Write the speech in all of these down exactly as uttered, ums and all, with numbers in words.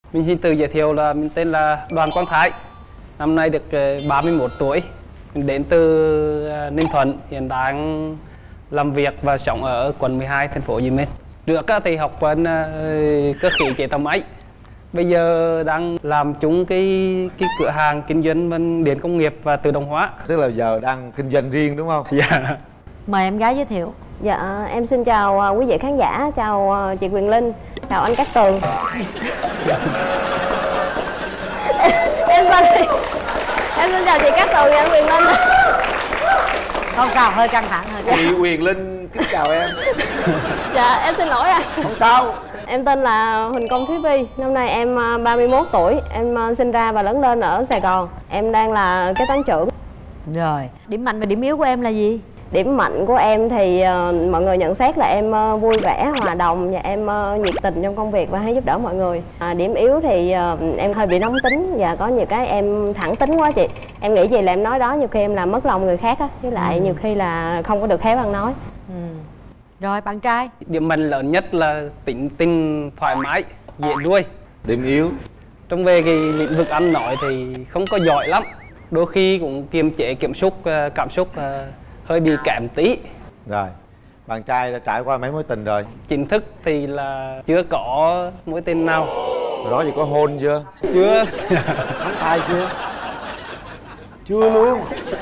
Mình xin tự giới thiệu là mình tên là Đoàn Quang Thái. Năm nay được ba mươi mốt tuổi. Mình đến từ Ninh Thuận, hiện đang làm việc và sống ở quận mười hai, thành phố Hồ Chí Minh. Trước thì học bên cơ khí chế tạo máy. Bây giờ đang làm chung cái cái cửa hàng kinh doanh bên điện công nghiệp và tự động hóa. Tức là giờ đang kinh doanh riêng đúng không? Dạ. Mời em gái giới thiệu. Dạ, em xin chào quý vị khán giả, chào chị Quyền Linh, chào anh Cát Tường. em, xin, em xin chào chị Cát Tường và anh Quyền Linh. Không sao, hơi căng thẳng hơi. Chị Quyền Linh kính chào em. Dạ, em xin lỗi anh. Không sao. Em tên là Huỳnh Công Thúy Vi, năm nay em ba mươi mốt tuổi, em sinh ra và lớn lên ở Sài Gòn. Em đang là kế toán trưởng. Rồi, điểm mạnh và điểm yếu của em là gì? Điểm mạnh của em thì uh, mọi người nhận xét là em uh, vui vẻ, hòa đồng và em uh, nhiệt tình trong công việc và hay giúp đỡ mọi người. À, điểm yếu thì uh, em hơi bị nóng tính và có nhiều cái em thẳng tính quá chị. Em nghĩ gì là em nói đó, nhiều khi em làm mất lòng người khác á, với lại ừ. nhiều khi là không có được khéo ăn nói. Ừ. Rồi, bạn trai? Điểm mạnh lớn nhất là tính tình thoải mái, dễ nuôi. Điểm yếu? Trong về cái lĩnh vực ăn nói thì không có giỏi lắm. Đôi khi cũng kiềm chế kiểm soát cảm xúc uh, hơi bị kém tí. Rồi, bạn trai đã trải qua mấy mối tình rồi? Chính thức thì là chưa có mối tình nào. Rồi đó thì có hôn chưa? Chưa. Nắm tay chưa? Chưa luôn.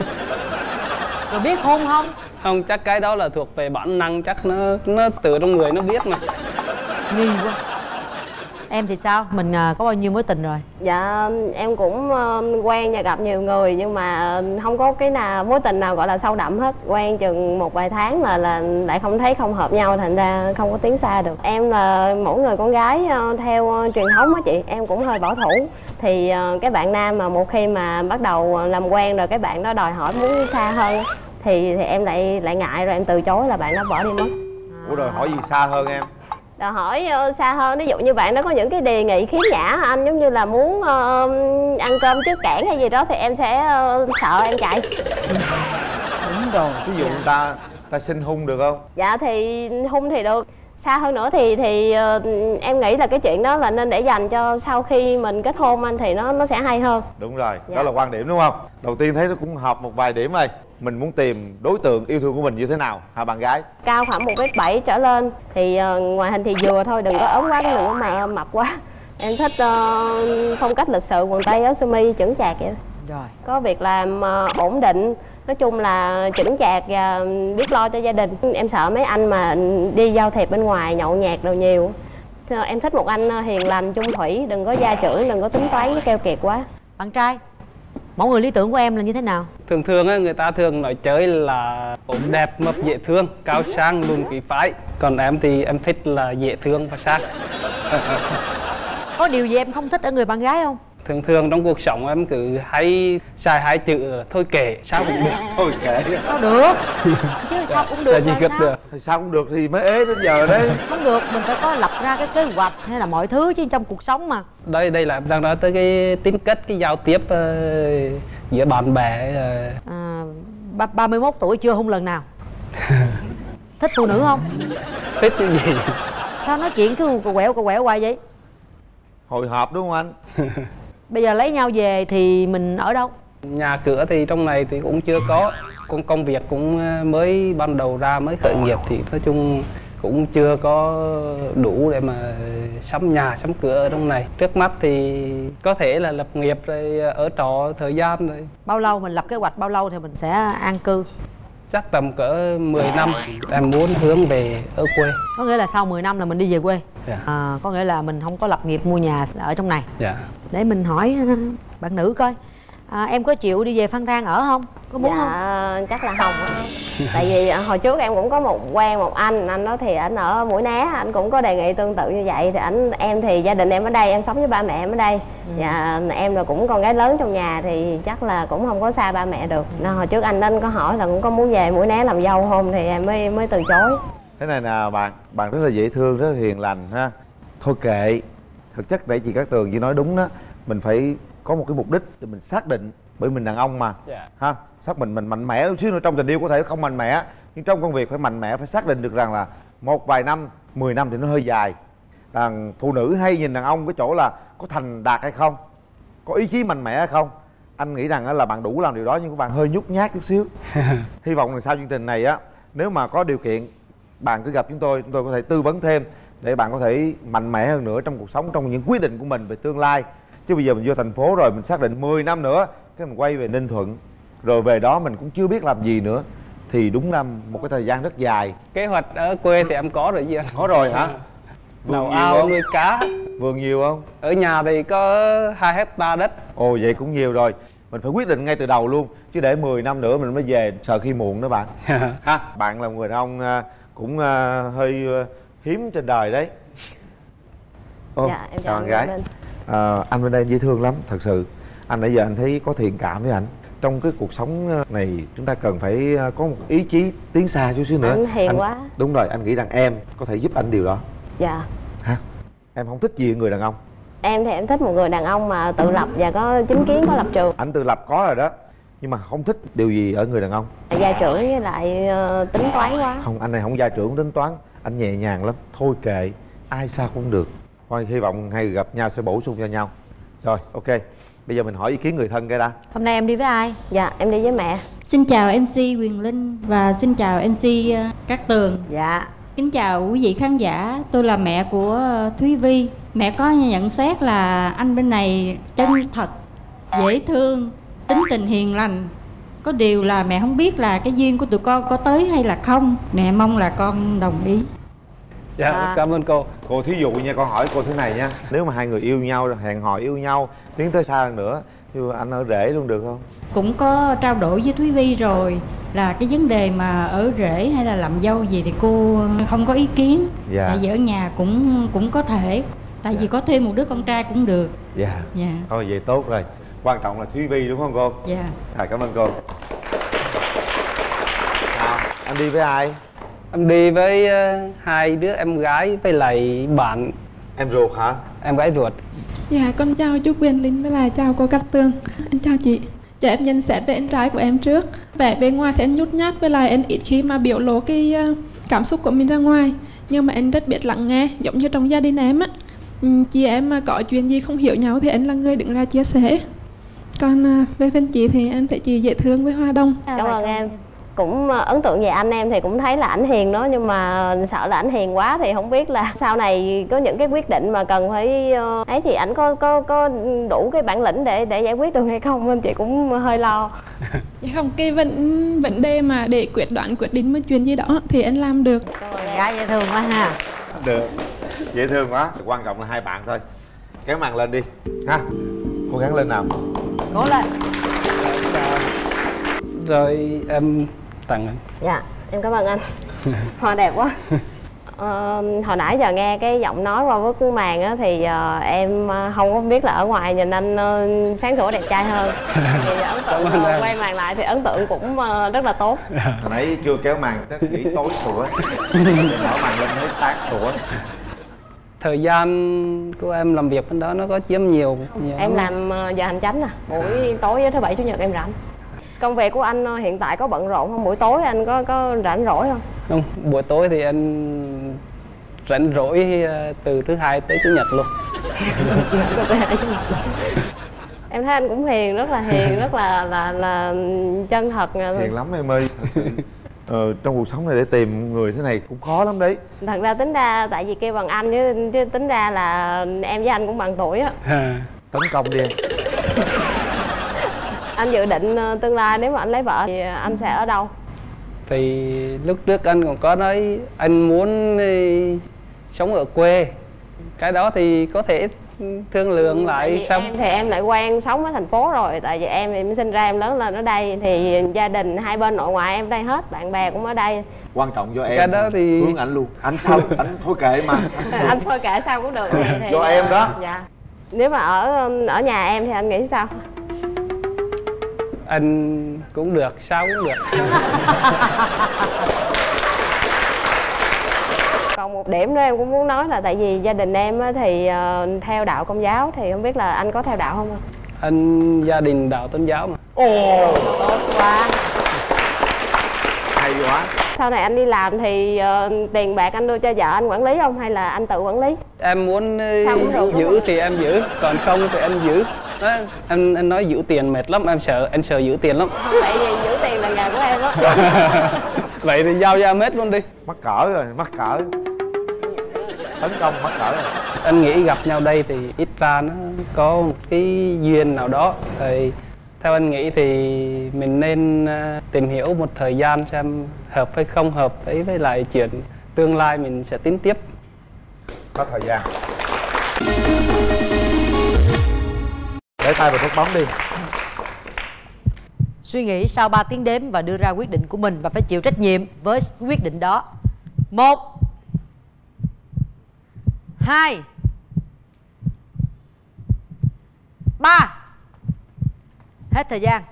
Rồi biết hôn không? Không, chắc cái đó là thuộc về bản năng, chắc nó nó từ trong người nó biết mà. Nghi quá. Em thì sao? Mình có bao nhiêu mối tình rồi? Dạ, em cũng quen và gặp nhiều người nhưng mà không có cái nào mối tình nào gọi là sâu đậm hết. Quen chừng một vài tháng là là lại không thấy không hợp nhau, thành ra không có tiến xa được. Em là mỗi người con gái theo truyền thống á chị, em cũng hơi bảo thủ. Thì cái bạn nam mà một khi mà bắt đầu làm quen rồi cái bạn đó đòi hỏi muốn xa hơn thì thì em lại lại ngại rồi em từ chối là bạn đó bỏ đi mất. Ủa rồi hỏi gì xa hơn em? Đòi hỏi uh, xa hơn, ví dụ như bạn đó có những cái đề nghị khiếm nhã anh, giống như là muốn uh, ăn cơm trước cảng hay gì đó thì em sẽ uh, sợ em chạy. Đúng rồi. Ví dụ người ta ta xin hung được không? Dạ thì hung thì được. Xa hơn nữa thì thì uh, em nghĩ là cái chuyện đó là nên để dành cho sau khi mình kết hôn anh, thì nó nó sẽ hay hơn. Đúng rồi, dạ. Đó là quan điểm đúng không? Đầu tiên thấy nó cũng hợp một vài điểm rồi. Mình muốn tìm đối tượng yêu thương của mình như thế nào hả bạn gái? Cao khoảng một mét bảy trở lên thì uh, ngoại hình thì vừa thôi, đừng có ốm quá, đừng có mà mập quá. Em thích uh, phong cách lịch sự, quần tây áo sơ mi chững chạc vậy. Rồi. Có việc làm uh, ổn định, nói chung là chững chạc và biết lo cho gia đình. Em sợ mấy anh mà đi giao thiệp bên ngoài nhậu nhẹt đồ nhiều. Em thích một anh hiền lành, chung thủy, đừng có gia trưởng, đừng có tính toán với keo kiệt quá. Bạn trai, mẫu người lý tưởng của em là như thế nào? Thường thường người ta thường nói chơi là ốm đẹp, mập, dễ thương, cao sang, lùn quý phái. Còn em thì em thích là dễ thương và sang. Có điều gì em không thích ở người bạn gái không? Thường thường trong cuộc sống em cứ hay xài hai chữ thôi kệ, sao cũng được. Thôi kệ. Sao được? Chứ sao cũng được sao là sao? được? Thì sao cũng được thì mới ế đến giờ đấy. Không được, mình phải có lập ra cái kế hoạch hay là mọi thứ chứ trong cuộc sống mà. Đây đây là em đang nói tới cái tính cách, cái giao tiếp uh, giữa bạn bè. Uh... À, ba mươi mốt tuổi chưa hôn lần nào? Thích phụ nữ không? Thích cái gì? Sao nói chuyện cứ cậu quẹo cậu quẹo hoài vậy? Hồi hộp đúng không anh? Bây giờ lấy nhau về thì mình ở đâu? Nhà cửa thì trong này thì cũng chưa có. Công công việc cũng mới ban đầu ra, mới khởi nghiệp thì nói chung cũng chưa có đủ để mà sắm nhà, sắm cửa ở trong này. Trước mắt thì có thể là lập nghiệp rồi ở trọ thời gian rồi. Bao lâu mình lập kế hoạch bao lâu thì mình sẽ an cư? Chắc tầm cỡ mười năm em muốn hướng về ở quê. Có nghĩa là sau mười năm là mình đi về quê. Dạ. À, có nghĩa là mình không có lập nghiệp mua nhà ở trong này. Dạ. Để mình hỏi bạn nữ coi, à, em có chịu đi về Phan Rang ở không? Có muốn dạ, không? chắc là không. Tại vì hồi trước em cũng có một quen một anh, anh đó thì anh ở Mũi Né, anh cũng có đề nghị tương tự như vậy. Thì anh em thì gia đình em ở đây, em sống với ba mẹ em ở đây. Ừ. Dạ, em là cũng con gái lớn trong nhà thì chắc là cũng không có xa ba mẹ được. Nên hồi trước anh anh có hỏi là cũng có muốn về Mũi Né làm dâu không thì em mới mới từ chối. Thế này nè bạn, bạn rất là dễ thương, rất là hiền lành ha. Thôi kệ, thực chất để chị Cát Tường chỉ nói đúng đó, mình phải có một cái mục đích để mình xác định, bởi mình đàn ông mà. Yeah. Ha, xác mình mình mạnh mẽ chút xíu nữa, trong tình yêu có thể không mạnh mẽ nhưng trong công việc phải mạnh mẽ, phải xác định được rằng là một vài năm, mười năm thì nó hơi dài. đàn phụ nữ hay nhìn đàn ông cái chỗ là có thành đạt hay không, có ý chí mạnh mẽ hay không. Anh nghĩ rằng là bạn đủ làm điều đó, nhưng các bạn hơi nhút nhát chút xíu. Hy vọng là sau chương trình này á, nếu mà có điều kiện bạn cứ gặp chúng tôi, chúng tôi có thể tư vấn thêm để bạn có thể mạnh mẽ hơn nữa trong cuộc sống, trong những quyết định của mình về tương lai. Chứ bây giờ mình vô thành phố rồi mình xác định mười năm nữa cái mình quay về Ninh Thuận, rồi về đó mình cũng chưa biết làm gì nữa, thì đúng là một cái thời gian rất dài. Kế hoạch ở quê thì em có rồi gì anh? Có rồi hả? Nấu ao, nuôi cá. Vườn nhiều không? Ở nhà thì có hai hecta đất. Ồ vậy cũng nhiều rồi. Mình phải quyết định ngay từ đầu luôn, chứ để mười năm nữa mình mới về sợ khi muộn đó bạn. Ha, bạn là người đàn ông cũng hơi hiếm trên đời đấy. Ô, dạ, em chào chào bạn gái. À, anh bên đây dễ thương lắm, thật sự. Anh nãy giờ anh thấy có thiện cảm với anh. Trong cái cuộc sống này chúng ta cần phải có một ý chí tiến xa chút xíu nữa. Anh hiền anh, quá. Đúng rồi, anh nghĩ rằng em có thể giúp anh điều đó. Dạ. Hả? Em không thích gì ở người đàn ông? Em thì em thích một người đàn ông mà tự lập và có chính kiến, có lập trường. Anh tự lập có rồi đó, nhưng mà không thích điều gì ở người đàn ông? Gia trưởng với lại uh, tính toán quá. Không, anh này không gia trưởng tính toán, anh nhẹ nhàng lắm. Thôi kệ, ai sao cũng được. Thôi hy vọng hai người gặp nhau sẽ bổ sung cho nhau. Rồi, ok. Bây giờ mình hỏi ý kiến người thân cái đã. Hôm nay em đi với ai? Dạ, em đi với mẹ. Xin chào em xê Quyền Linh và xin chào em xê Cát Tường. Dạ. Kính chào quý vị khán giả, tôi là mẹ của Thúy Vi. Mẹ có nhận xét là anh bên này chân thật, dễ thương, tính tình hiền lành. Có điều là mẹ không biết là cái duyên của tụi con có tới hay là không. Mẹ mong là con đồng ý. Dạ, À. cảm ơn cô. Cô thí dụ nha, con hỏi cô thế này nha. Nếu mà hai người yêu nhau, hẹn hò yêu nhau, tiến tới xa hơn nữa, thì anh ở rể luôn được không? Cũng có trao đổi với Thúy Vi rồi, là cái vấn đề mà ở rể hay là làm dâu gì thì cô không có ý kiến. Dạ. Tại vì ở nhà cũng cũng có thể. Tại Dạ. vì có thêm một đứa con trai cũng được. Dạ. Dạ. Thôi vậy tốt rồi. Quan trọng là Thúy Vi đúng không cô? Dạ. À, cảm ơn cô. À, anh đi với ai? Em đi với uh, hai đứa em gái với lại bạn Em ruột hả? em gái ruột. Dạ, con chào chú Quyền Linh với lại chào cô Cát Tường. Anh chào chị. Cho em nhận xét về anh trai của em trước. Vẻ bề ngoài thì anh nhút nhát với lại anh ít khi mà biểu lộ cái uh, cảm xúc của mình ra ngoài. Nhưng mà anh rất biết lắng nghe, giống như trong gia đình em á. Um, chị em mà có chuyện gì không hiểu nhau thì anh là người đứng ra chia sẻ. Còn uh, về phần chị thì em thấy chị dễ thương với Hoa Đông. Cảm ơn em. Cũng uh, ấn tượng về anh em thì cũng thấy là ảnh hiền đó, nhưng mà sợ là ảnh hiền quá thì không biết là sau này có những cái quyết định mà cần phải uh, ấy thì ảnh có có có đủ cái bản lĩnh để để giải quyết được hay không, nên chị cũng hơi lo. Dạ không, cái vấn vấn đề mà để quyết đoán quyết định một chuyện gì đó thì anh làm được. Gái dễ thương quá ha. Được. Dễ thương quá. Quan trọng là hai bạn thôi. Kéo màn lên đi. Ha. Cố gắng lên nào. Cố lên. Rồi em tặng anh. Dạ, em cảm ơn anh. Hoa đẹp quá. Ờ, hồi nãy giờ nghe cái giọng nói qua bức màn á thì uh, em không có biết là ở ngoài nhìn anh uh, sáng sủa đẹp trai hơn. Thì ấn tượng uh, quay màn lại thì ấn tượng cũng uh, rất là tốt. Hồi nãy chưa kéo màn, chắc nghĩ tối sủa. Mở màn lên thấy sáng sủa. Thời gian của em làm việc bên đó nó có chiếm nhiều, nhiều Em không? làm uh, giờ hành chánh à, buổi tối với thứ bảy chủ nhật em rảnh. Công việc của anh uh, hiện tại có bận rộn không? Buổi tối anh có có rảnh rỗi không? Không, buổi tối thì anh rảnh rỗi uh, từ thứ hai tới chủ nhật luôn. Em thấy anh cũng hiền, rất là hiền, rất là là là chân thật. Hiền lắm em ơi, thật sự. Ờ, trong cuộc sống này để tìm người thế này cũng khó lắm đấy. Thật ra tính ra tại vì kêu bằng anh chứ, chứ tính ra là em với anh cũng bằng tuổi á. Tấn công đi em. Anh dự định tương lai nếu mà anh lấy vợ thì anh sẽ ở đâu? Thì lúc trước anh còn có nói anh muốn đi sống ở quê. Cái đó thì có thể thương lượng lại xong. Em thì em lại quen sống ở thành phố rồi. Tại vì em thì em sinh ra em lớn lên ở đây. Thì gia đình hai bên nội ngoại em ở đây hết. Bạn bè cũng ở đây. Quan trọng do em. Cái đó thì hướng ảnh luôn. Anh sao? Anh thôi kệ mà. Anh thôi kệ sao cũng được. Thì, thì, do em đó. Dạ. Nếu mà ở ở nhà em thì anh nghĩ sao? Anh cũng được, sao cũng được. Còn một điểm nữa em cũng muốn nói là tại vì gia đình em thì uh, theo đạo Công giáo, thì không biết là anh có theo đạo không? Anh gia đình đạo Tôn giáo mà. Ồ, Tốt quá. hay quá. Sau này anh đi làm thì uh, tiền bạc anh đưa cho vợ anh quản lý không hay là anh tự quản lý? Em muốn Sao cũng được, giữ thì em giữ, còn không thì em giữ. Đó, anh anh nói giữ tiền mệt lắm, em sợ anh sợ giữ tiền lắm. Không, tại vì giữ tiền là nghề của em á. Vậy thì giao cho em hết luôn đi. Mắc cỡ rồi, mắc cỡ. Tấn công mắc cỡ rồi. Anh nghĩ gặp nhau đây thì ít ra nó có một cái duyên nào đó. Thì theo anh nghĩ thì mình nên tìm hiểu một thời gian xem hợp hay không hợp với với lại chuyện tương lai mình sẽ tính tiếp. Có thời gian. Để tay vào nút bóng đi. Suy nghĩ sau ba tiếng đếm và đưa ra quyết định của mình và phải chịu trách nhiệm với quyết định đó. Một, hai, ba. Hết thời gian.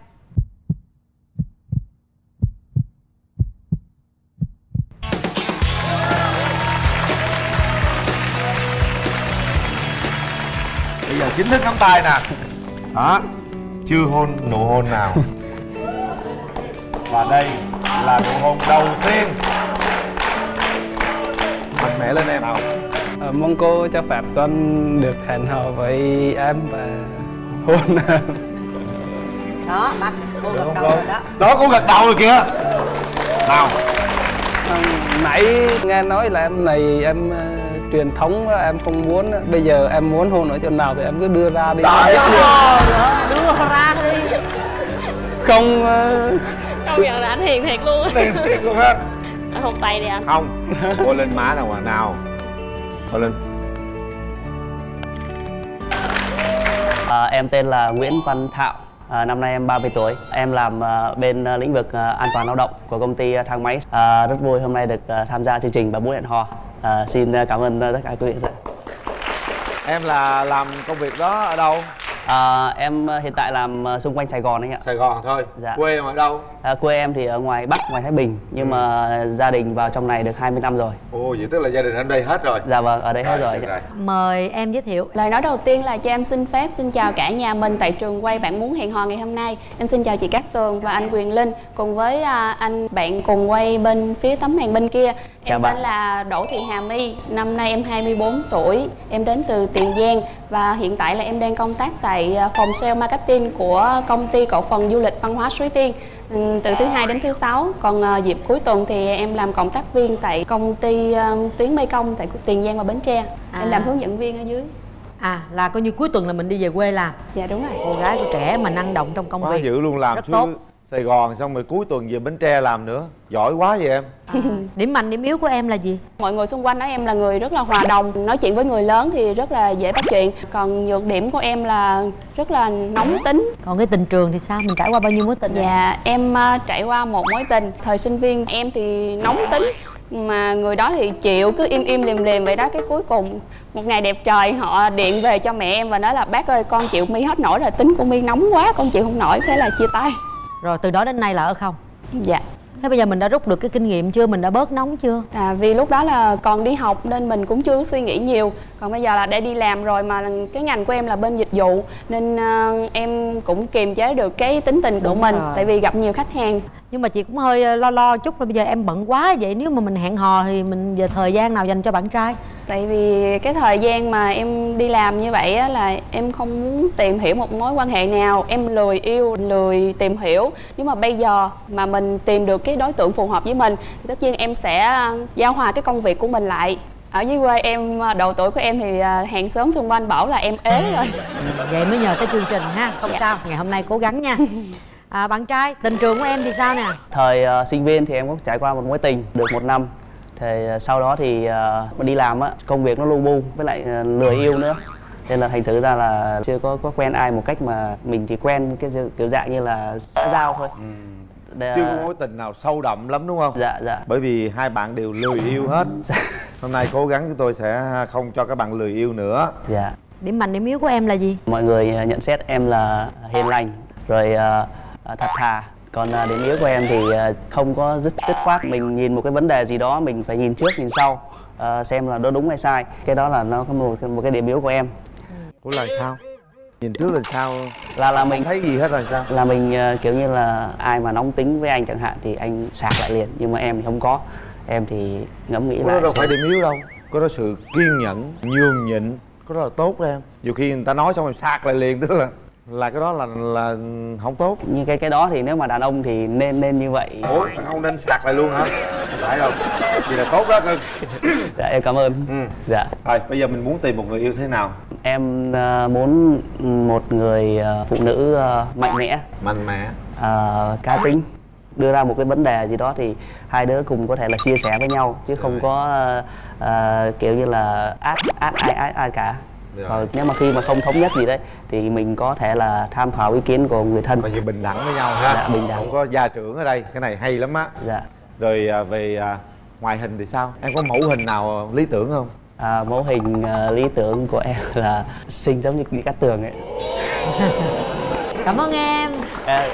Bây giờ chính thức nắm tay nè. Đó, chưa hôn nụ hôn nào. Và đây là nụ hôn đầu tiên. Mạnh mẽ lên em nào. À, mong cô cho phép con được hẹn hò với em và hôn. Đó, bắt cô gật đầu rồi đó. Đó, cô gật đầu rồi kìa. Nào. À, nãy nghe nói là em này em uh, truyền thống em không muốn. Bây giờ em muốn hôn ở chỗ nào thì em cứ đưa ra đi. Trời ơi, đưa ra đi. Không uh... Công nhận là anh hiền thiệt luôn. Hiền thiệt luôn á. Anh hôn tay đi anh. Không, cô lên má nào mà nào. Cô lên. À, em tên là Nguyễn Văn Thạo, à, năm nay em ba mươi tuổi. Em làm uh, bên uh, lĩnh vực uh, an toàn lao động của công ty uh, thang máy. À, rất vui hôm nay được uh, tham gia chương trình và muốn hẹn hò. À, xin uh, cảm ơn uh, tất cả quý vị. Em là làm công việc đó ở đâu? À, em uh, hiện tại làm uh, xung quanh Sài Gòn anh ạ. Sài Gòn thôi. Dạ. Quê em ở đâu? À, quê em thì ở ngoài Bắc, ngoài Thái Bình. Nhưng ừ. mà gia đình vào trong này được hai mươi năm rồi. Ồ, vậy tức là gia đình em đây hết rồi. Dạ vâng, ở đây hết rồi. rồi. Mời em giới thiệu. Lời nói đầu tiên là cho em xin phép xin chào cả nhà mình tại trường quay Bạn Muốn Hẹn Hò ngày hôm nay. Em xin chào chị Cát Tường và anh Quyền Linh cùng với anh bạn cùng quay bên phía tấm màn bên kia. Em tên là Đỗ Thị Hà My, năm nay em hai mươi bốn tuổi. Em đến từ Tiền Giang và hiện tại là em đang công tác tại phòng sale marketing của công ty cổ phần du lịch văn hóa Suối Tiên từ thứ hai đến thứ sáu. Còn uh, dịp cuối tuần thì em làm cộng tác viên tại công ty uh, tuyến Mê Công tại Tiền Giang và Bến Tre. À. Em làm hướng dẫn viên ở dưới. À, là coi như cuối tuần là mình đi về quê làm. Dạ đúng rồi. Cô gái của trẻ mà năng động trong công quá việc. Dữ luôn, làm rất xuống tốt. Sài Gòn xong rồi cuối tuần về Bến Tre làm nữa. Giỏi quá vậy em. À, điểm mạnh điểm yếu của em là gì? Mọi người xung quanh nói em là người rất là hòa đồng, nói chuyện với người lớn thì rất là dễ bắt chuyện. Còn nhược điểm của em là rất là nóng tính. Còn cái tình trường thì sao? Mình trải qua bao nhiêu mối tình? Dạ, em uh, trải qua một mối tình. Thời sinh viên em thì nóng tính, mà người đó thì chịu cứ im im liềm liềm vậy đó. Cái cuối cùng một ngày đẹp trời họ điện về cho mẹ em và nói là bác ơi con chịu My hết nổi rồi, tính của My nóng quá con chịu không nổi, thế là chia tay. Rồi từ đó đến nay là ở không? Dạ. Thế bây giờ mình đã rút được cái kinh nghiệm chưa? Mình đã bớt nóng chưa? À, vì lúc đó là còn đi học nên mình cũng chưa suy nghĩ nhiều. Còn bây giờ là để đi làm rồi, mà cái ngành của em là bên dịch vụ nên uh, em cũng kiềm chế được cái tính tình của Đúng mình rồi. Tại vì gặp nhiều khách hàng. Nhưng mà chị cũng hơi lo lo chút là bây giờ em bận quá vậy. Nếu mà mình hẹn hò thì mình giờ thời gian nào dành cho bạn trai? Tại vì cái thời gian mà em đi làm như vậy á, là em không muốn tìm hiểu một mối quan hệ nào. Em lười yêu, lười tìm hiểu. Nếu mà bây giờ mà mình tìm được cái đối tượng phù hợp với mình thì tất nhiên em sẽ giao hòa cái công việc của mình lại. Ở dưới quê em, độ tuổi của em thì hàng xóm xung quanh bảo là em ế rồi. Vậy mới nhờ tới chương trình ha. Không dạ. sao, ngày hôm nay cố gắng nha. À, bạn trai, tình trường của em thì sao nè? Thời uh, sinh viên thì em có trải qua một mối tình được một năm. Thì uh, sau đó thì uh, đi làm á, công việc nó lu bu với lại uh, lười yêu nữa. Nên là thành thử ra là chưa có có quen ai một cách mà mình chỉ quen cái kiểu dạng như là xã giao thôi. Ừ. Để, chưa có mối tình nào sâu đậm lắm đúng không? Dạ dạ. Bởi vì hai bạn đều lười yêu hết. Hôm nay cố gắng chúng tôi sẽ không cho các bạn lười yêu nữa. Dạ. Điểm mạnh điểm yếu của em là gì? Mọi người nhận xét em là hiền lành, rồi uh, thật thà. Còn uh, điểm yếu của em thì uh, không có dứt dứt khoát. Mình nhìn một cái vấn đề gì đó mình phải nhìn trước nhìn sau, uh, xem là nó đúng hay sai. Cái đó là nó có một, một cái điểm yếu của em. Ủa là sao? Nhìn trước là sao? Là là mình thấy gì hết rồi sao? Là mình uh, kiểu như là ai mà nóng tính với anh chẳng hạn thì anh sạc lại liền, nhưng mà em thì không có. Em thì ngẫm nghĩ có lại. Có đâu sẽ... phải điểm yếu đâu. Có đó sự kiên nhẫn, nhường nhịn, có đó là tốt đó em. Nhiều khi người ta nói xong em sạc lại liền, tức là là cái đó là là không tốt. Như cái cái đó thì nếu mà đàn ông thì nên nên như vậy. Ủa, đàn ông nên sạc lại luôn hả? Không phải đâu. Vậy là tốt đó cưng. Dạ em cảm ơn. Ừ. Dạ. Rồi bây giờ mình muốn tìm một người yêu thế nào? Em uh, muốn một người uh, phụ nữ uh, mạnh mẽ, mạnh mẽ, uh, cá tính, đưa ra một cái vấn đề gì đó thì hai đứa cùng có thể là chia sẻ với nhau, chứ không có uh, uh, kiểu như là át át ai át ai cả. Rồi nếu mà khi mà không thống nhất gì đấy thì mình có thể là tham khảo ý kiến của người thân. coi như bình đẳng với nhau ha. Dạ, bình đẳng. Không có gia trưởng ở đây, cái này hay lắm á. Dạ. Rồi à, về à, ngoại hình thì sao? Em có mẫu hình nào lý tưởng không? À, mẫu hình uh, lý tưởng của em là xinh giống như Cát Tường ấy. Cảm ơn em. À,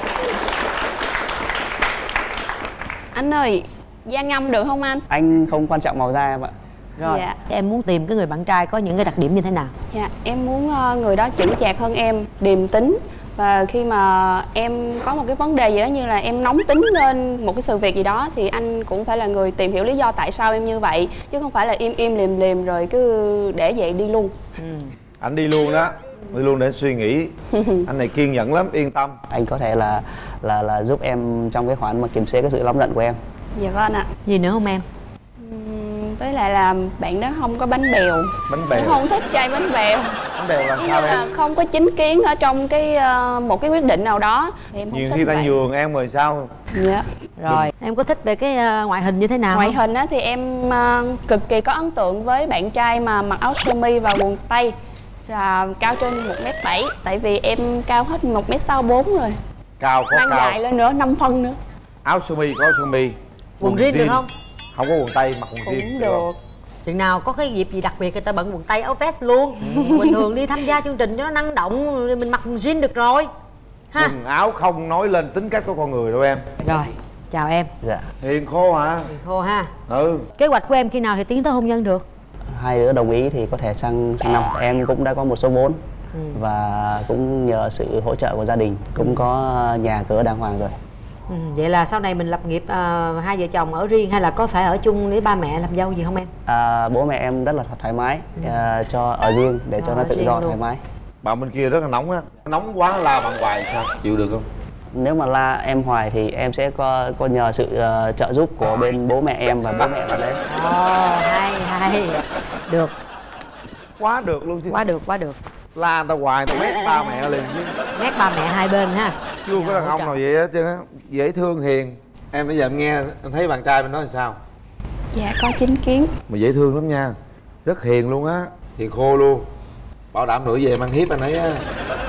Anh ơi, da ngâm được không anh? anh không quan trọng màu da em ạ. Rồi, Dạ. em muốn tìm cái người bạn trai có những cái đặc điểm như thế nào? Dạ, em muốn uh, người đó chững chạc hơn em, điềm tĩnh. Và khi mà em có một cái vấn đề gì đó như là em nóng tính lên một cái sự việc gì đó thì anh cũng phải là người tìm hiểu lý do tại sao em như vậy, chứ không phải là im im lìm lìm rồi cứ để vậy đi luôn. Ừ. Anh đi luôn đó, đi luôn để suy nghĩ. Anh này kiên nhẫn lắm, yên tâm. Anh có thể là là là giúp em trong cái khoản mà kiềm chế cái sự nóng giận của em. Dạ vâng ạ. Gì nữa không em? Uhm, với lại là bạn đó không có bánh bèo. Bánh bèo. Em không thích chơi bánh bèo. Bánh bèo làm Như sao là em? không có chính kiến ở trong cái uh, một cái quyết định nào đó thì em không Nhiều thích khi ta vậy. nhường em rồi sao? Dạ. Rồi, em có thích về cái uh, ngoại hình như thế nào Ngoại không? hình á thì em uh, cực kỳ có ấn tượng với bạn trai mà mặc áo sơ mi và quần tây, là cao trên một mét bảy, tại vì em cao hết một mét sáu bốn rồi. Cao có Mang cao. dài lên nữa, năm phân nữa. Áo sơ mi có áo sơ mi. Quần jean được không? Không có quần tây, mặc quần Cũng jean được. Chừng nào có cái dịp gì đặc biệt người ta bận quần tây áo vest luôn. Bình thường đi tham gia chương trình cho nó năng động mình mặc quần jean được rồi ha. Quần áo không nói lên tính cách của con người đâu em. Rồi, chào em. Dạ. Hiền khô hả? Khô ha. Ừ. Kế hoạch của em khi nào thì tiến tới hôn nhân được? Hai đứa đồng ý thì có thể sang sang năm. Em cũng đã có một số vốn. Ừ. Và cũng nhờ sự hỗ trợ của gia đình cũng có nhà cửa đàng hoàng rồi. Ừ, vậy là sau này mình lập nghiệp uh, hai vợ chồng ở riêng hay là có phải ở chung với ba mẹ làm dâu gì không em? À, bố mẹ em rất là thoải mái, ừ. à, cho ở riêng để cho Ờ, nó tự do luôn. thoải mái. Bạn bên kia rất là nóng á, nóng quá la bạn hoài sao? Chịu được không? Nếu mà la em hoài thì em sẽ có có nhờ sự uh, trợ giúp của bên bố mẹ em và bố mẹ bạn đấy. Ồ, hay hay. Được, Quá được luôn chứ. quá được, quá được. La người ta hoài, tao mét ba mẹ liền chứ. Mét ba mẹ hai bên ha. Chưa có đàn ông nào vậy hết trơn á. Dễ thương hiền. Em bây giờ em nghe, em thấy bạn trai bên đó làm sao? Dạ, có chính kiến. Mà dễ thương lắm nha. Rất hiền luôn á. Hiền khô luôn. Bảo đảm nữa về mang hiếp anh ấy á.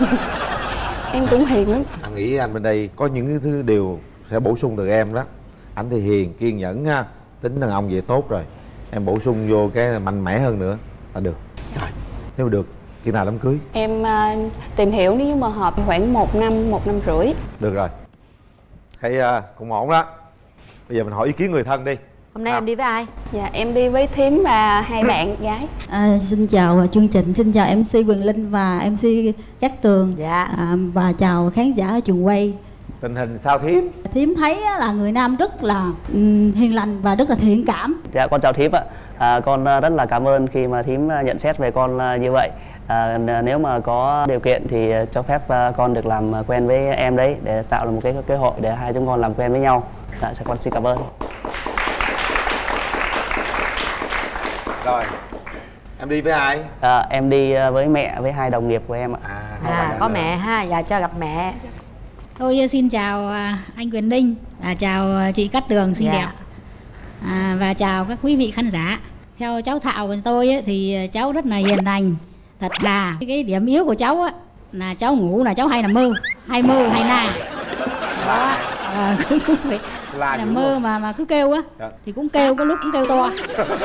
Em cũng hiền lắm. Anh nghĩ anh bên đây có những cái thứ điều sẽ bổ sung từ em đó. Anh thì hiền, kiên nhẫn ha. Tính đàn ông vậy tốt rồi. Em bổ sung vô cái mạnh mẽ hơn nữa là được. Rồi, nếu mà được, khi nào đám cưới? Em uh, tìm hiểu nếu mà hợp khoảng một năm, một năm rưỡi. Được rồi. Thấy uh, cũng ổn đó. Bây giờ mình hỏi ý kiến người thân đi. Hôm nay à. em đi với ai? Dạ, em đi với thím và hai bạn gái. À, xin chào chương trình, xin chào em xê Quyền Linh và em xê Cát Tường. Dạ. À, và chào khán giả ở trường quay. Tình hình sao Thiếm? Thiếm thấy là người nam rất là um, hiền lành và rất là thiện cảm. Dạ, con chào Thiếm ạ. À, con rất là cảm ơn khi mà Thiếm nhận xét về con như vậy. À, nếu mà có điều kiện thì cho phép con được làm quen với em đấy để tạo ra một cái cơ hội để hai chúng con làm quen với nhau. Dạ, con xin cảm ơn. Rồi, em đi với ai? À, em đi với mẹ với hai đồng nghiệp của em ạ. À, À, có mẹ ha, dạ cho gặp mẹ. Tôi xin chào anh Quyền Linh, và chào chị Cát Tường xinh Dạ. đẹp, à, và chào các quý vị khán giả. Theo cháu Thảo của tôi ấy, thì cháu rất là hiền lành, thật thà. Cái điểm yếu của cháu á, là cháu ngủ là cháu hay nằm mơ, hay mơ hay la. Đó, à, cũng, cũng phải La là dữ mơ luôn. mà mà cứ kêu á, Dạ. thì cũng kêu, có lúc cũng kêu to.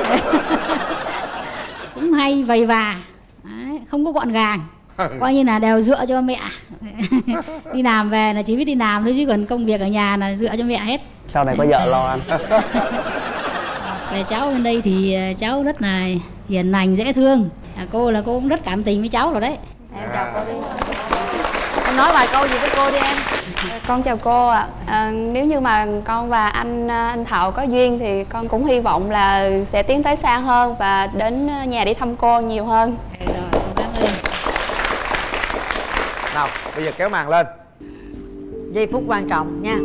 Cũng hay vầy và. Đấy, không có gọn gàng, coi như là đều dựa cho mẹ. Đi làm về là chỉ biết đi làm thôi, chứ còn công việc ở nhà là dựa cho mẹ hết. Sau này có vợ lo ăn. Về cháu bên đây thì cháu rất là hiền lành, dễ thương. À, cô là cô cũng rất cảm tình với cháu rồi đấy. Em chào cô đi. nói vài câu gì với cô đi em. Con chào cô ạ. À. À, nếu như mà con và anh anh Thảo có duyên thì con cũng hy vọng là sẽ tiến tới xa hơn và đến nhà để thăm cô nhiều hơn. Rồi, con cảm ơn. Nào, bây giờ kéo màn lên. Giây phút quan trọng nha.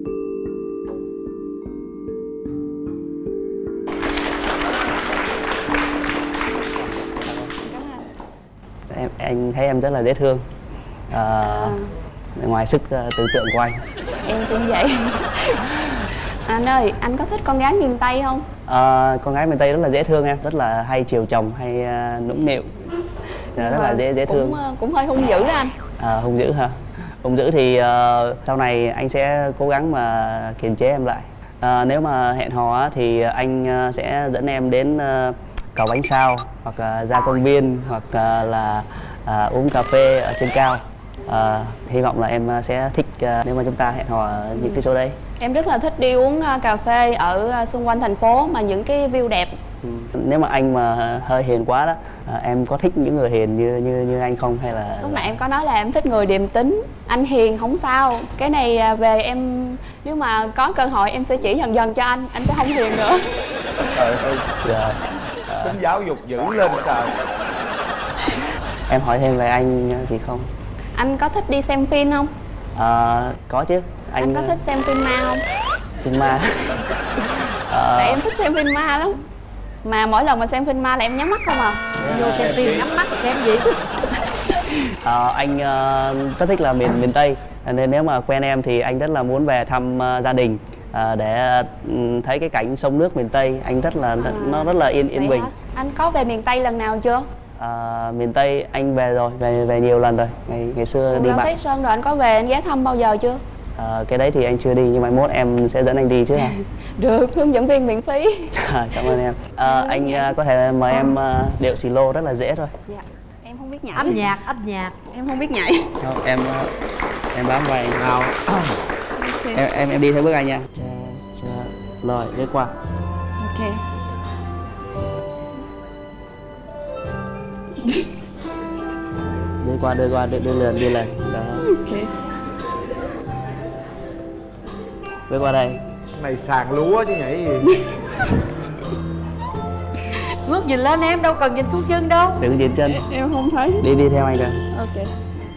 Em anh thấy em rất là dễ thương. À, à. Ngoài sức uh, tưởng tượng của anh. Em cũng vậy. Anh ơi, anh có thích con gái miền Tây không? À, con gái miền Tây rất là dễ thương em, rất là hay chiều chồng, hay uh, nũng nịu, rất là dễ dễ thương. Cũng, cũng hơi hung dữ đó anh. À, hung dữ hả? Hung dữ thì uh, sau này anh sẽ cố gắng mà kiềm chế em lại. À, nếu mà hẹn hò thì anh uh, sẽ dẫn em đến uh, cầu bánh sao, hoặc uh, ra công viên, hoặc uh, là uh, uống cà phê ở trên cao. Uh, hy vọng là em sẽ thích uh, nếu mà chúng ta hẹn hò ở những cái chỗ đấy. Em rất là thích đi uống uh, cà phê ở uh, xung quanh thành phố mà những cái view đẹp. Ừ. Nếu mà anh mà hơi hiền quá đó, uh, em có thích những người hiền như như như anh không, hay là lúc nãy em có nói là em thích người điềm tĩnh. Anh hiền không sao, cái này uh, về em nếu mà có cơ hội em sẽ chỉ dần dần cho anh, anh sẽ không hiền nữa. Trời ơi, dạ. Tính giáo dục dữ lên trời. Em hỏi thêm về anh gì không? Anh có thích đi xem phim không? À, có chứ. Anh, anh có thích xem phim ma không? Phim ma? À... Tại em thích xem phim ma lắm. Mà mỗi lần mà xem phim ma là em nhắm mắt không à. Em vô xem phim nhắm mắt xem gì? À, anh uh, rất thích là miền miền Tây, nên nếu mà quen em thì anh rất là muốn về thăm uh, gia đình, uh, để uh, thấy cái cảnh sông nước miền Tây. Anh rất là à, nó rất là yên yên bình. Hả? Anh có về miền Tây lần nào chưa? À, miền Tây anh về rồi, về về nhiều lần rồi. Ngày ngày xưa Cũng đi bạn Thái Sơn rồi anh có về anh ghé thăm bao giờ chưa? À, cái đấy thì anh chưa đi, nhưng mà mốt em sẽ dẫn anh đi chứ hả? Được, hướng dẫn viên miễn phí. Cảm ơn em. À, anh uh, có thể mời em uh, điệu xì lô rất là dễ thôi. Dạ, em không biết nhảy. Âm nhạc, âm nhạc. Em không biết nhảy. Không, em uh, em bám vai nào. Okay. Em em em đi theo bước anh nha. Chà, chà. Rồi, đi qua. Ok. Đi qua, đưa qua, đưa, đưa lên, đưa lên. Đó. Ok. Bước qua đây. Cái này sàn lúa chứ nhảy gì. Ngước nhìn lên em, đâu cần nhìn xuống chân đâu. Đừng nhìn chân. Em không thấy. Đi đi theo anh rồi. Ok.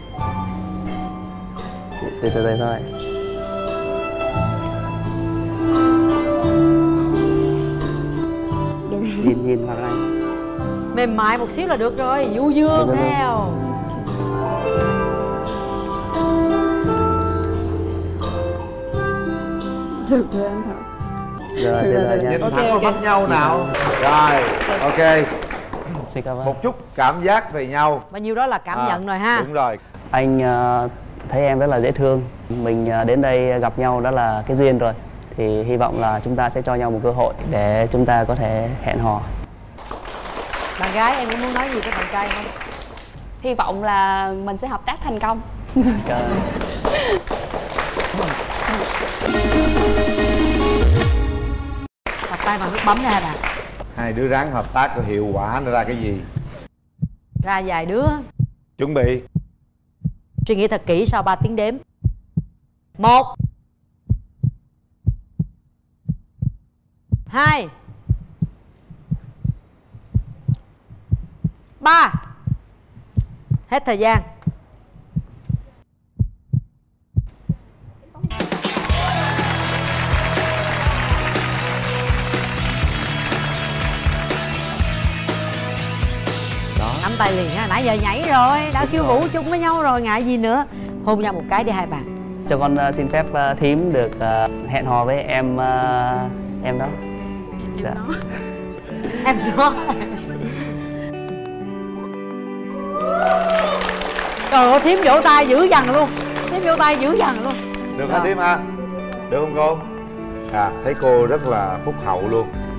Từ từ từ thôi. Nhìn nhìn vào anh. Mềm mại một xíu là được rồi, du dương theo. Được rồi anh Thảo. Rồi, xin lỗi nha. Nhìn thẳng vào mắt nhau nào. Rồi, ok. Xin cảm ơn. Một chút cảm giác về nhau. Bao nhiêu đó là cảm à, nhận rồi ha. Đúng rồi. Anh uh, thấy em rất là dễ thương. Mình uh, đến đây gặp nhau đó là cái duyên rồi. Thì hy vọng là chúng ta sẽ cho nhau một cơ hội để chúng ta có thể hẹn hò. Bạn gái em có muốn nói gì với bạn trai không? Hy vọng là mình sẽ hợp tác thành công. Bắt tay vào nút bấm ra bạn. Hai đứa ráng hợp tác có hiệu quả nó ra cái gì? Ra vài đứa. Chuẩn bị. Suy nghĩ thật kỹ sau ba tiếng đếm. Một. Hai. Ba. Hết thời gian. Đó. Nắm tay liền ha, nãy giờ nhảy rồi, đã khiêu vũ chung với nhau rồi, ngại gì nữa. Hôn nhau một cái đi hai bạn. Cho con uh, xin phép uh, thím được uh, hẹn hò với em uh, em đó. Em dạ. đó. Em đó. Trời ơi, thím vỗ tay dữ dằn luôn. Thím vỗ tay dữ dằn luôn. Được hả thím ha? Được không cô? À, thấy cô rất là phúc hậu luôn.